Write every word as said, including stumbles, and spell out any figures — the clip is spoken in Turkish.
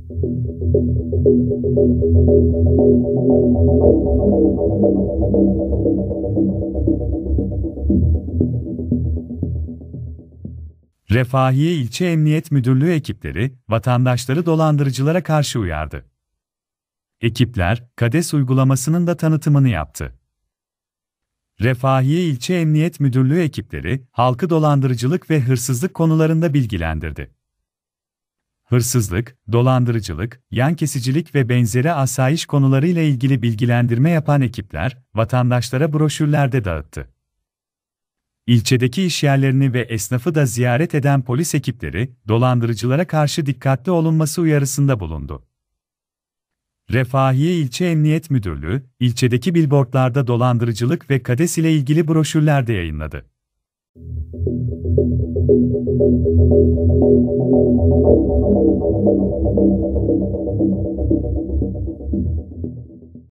Refahiye İlçe Emniyet Müdürlüğü ekipleri, vatandaşları dolandırıcılara karşı uyardı. Ekipler, KADES uygulamasının da tanıtımını yaptı. Refahiye İlçe Emniyet Müdürlüğü ekipleri, halkı dolandırıcılık ve hırsızlık konularında bilgilendirdi. Hırsızlık, dolandırıcılık, yan kesicilik ve benzeri asayiş konularıyla ilgili bilgilendirme yapan ekipler, vatandaşlara broşürler de dağıttı. İlçedeki işyerlerini ve esnafı da ziyaret eden polis ekipleri, dolandırıcılara karşı dikkatli olunması uyarısında bulundu. Refahiye İlçe Emniyet Müdürlüğü, ilçedeki billboardlarda dolandırıcılık ve KADES ile ilgili broşürler de yayınladı.